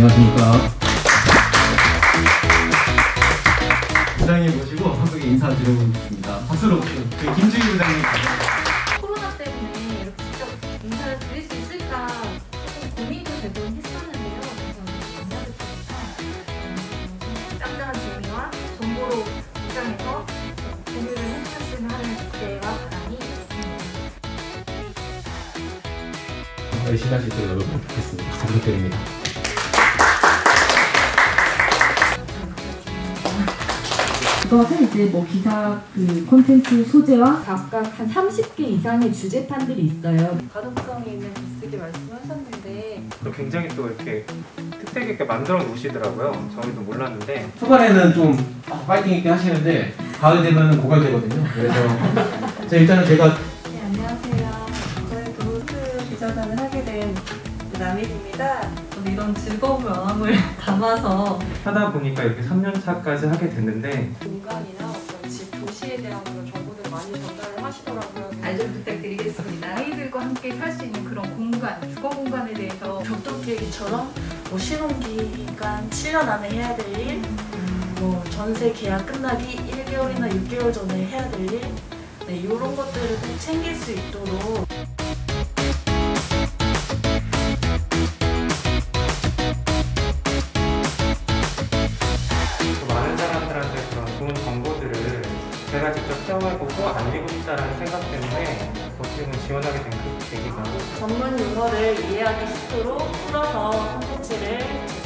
안녕하십니까. 부장님 모시고 한국에 인사드리겠습니다. 박수로 저희 김주희 부장님. 코로나 때문에 이렇게 직접 인사를 드릴 수 있을까 조금 고민도 되곤 했었는데요. 그래서 감사드립니다. 짱짱한 재미와 정보로 입장에서 공유를 해주셨으면 하는 기대와 바람이 있습니다. 열심히 할 수 있도록 노력하겠습니다. 잘 부탁드립니다. 이것은 이제 뭐 기사 콘텐츠 소재와 각각 한 30개 이상의 주제판들이 있어요. 가독성이 있는 글쓰기 말씀하셨는데 굉장히 또 이렇게 특색 있게 만들어 놓으시더라고요. 저희도 몰랐는데 초반에는 좀 파이팅 있게 하시는데 가을 되면 고갈되거든요. 그래서 일단은 제가 네, 안녕하세요. 저는 도스 기자단을 하게 된 남일입니다. 이런 즐거운 마음을 담아서 하다 보니까 이렇게 3년차까지 하게 됐는데 공간이나 어떤 집 도시에 대한 그런 정보들 많이 전달을 하시더라고요. 알 좀 부탁드리겠습니다. 아이들과 함께 살 수 있는 그런 공간, 주거 공간에 대해서 벽돌깨기처럼 뭐 신혼기간 7년 안에 해야 될 일, 뭐 전세 계약 끝나기 1개월이나 6개월 전에 해야 될 일, 네, 이런 것들을 꼭 챙길 수 있도록. 많은 사람들한테 그런 좋은 정보들을 제가 직접 체험해보고 알리고 싶다는 생각 때문에 어떻게 보면 지원하게 된 그 계기가 전문 용어를 이해하기 쉽도록 풀어서 콘텐츠를